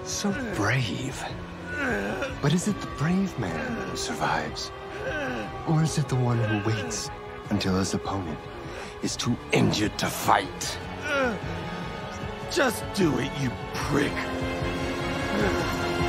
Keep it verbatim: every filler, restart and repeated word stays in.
So brave. But is it the brave man who survives? Or is it the one who waits until his opponent is too injured to fight? Just do it, you prick.